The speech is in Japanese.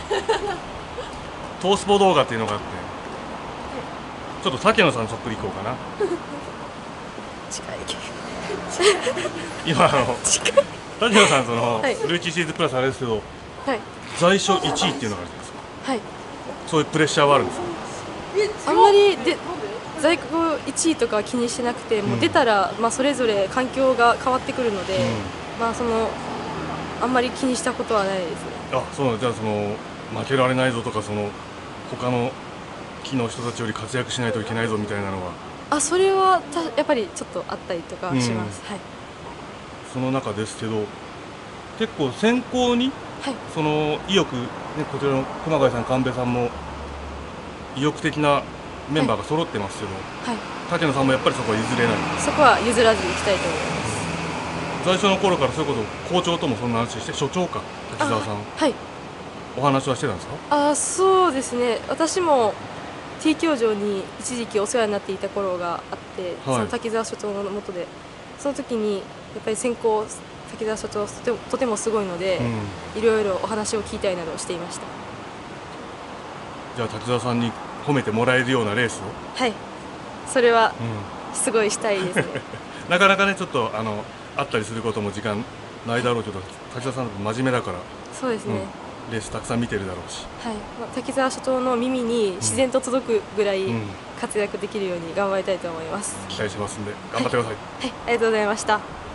トースポ動画っていうのがあって、ちょっと竹野さんそっくりいこうかな。 近いけ今竹野さんはいルーキーシリーズプラスあれですけど、 はい在所1位っていうのがあるじゃないですか。 はいそういうプレッシャーはあるんですか？ あんまり在庫1位とかは気にしてなくて、もう出たら、まあ、それぞれ環境が変わってくるので、まああんまり気にしたことはないですね。 あ、そうなんじゃあ負けられないぞとか他の木の人たちより活躍しないといけないぞみたいなのは。 それはやっぱりちょっとあったりとかします。はい。 その中ですけど、結構選考にはい意欲、ね、こちらの熊谷さん、神戸さんも意欲的なメンバーが揃ってますけど、 はい、 竹野さんもやっぱりそこは譲れない。 そこは譲らずにいきたいと思います。 最初の頃からそれこそ校長ともそんな話して、所長か滝沢さん、 はい、 お話はしてたんですか？ そうですね。私も T 教場に一時期お世話になっていた頃があって、その滝沢所長の下で、その時にやっぱり先行滝沢所長とてもすごいので、いろいろお話を聞いたりなどしていました。 じゃあ滝沢さんに褒めてもらえるようなレースを。 はい、それはすごいしたいですね。 なかなかね、ちょっと会ったりすることも時間ないだろうけど、滝沢さん真面目だから。 そうですね、 レースたくさん見てるだろうし、 はい、滝沢所長の耳に自然と届くぐらい活躍できるように頑張りたいと思います。 期待しますんで頑張ってください。 はい、ありがとうございました。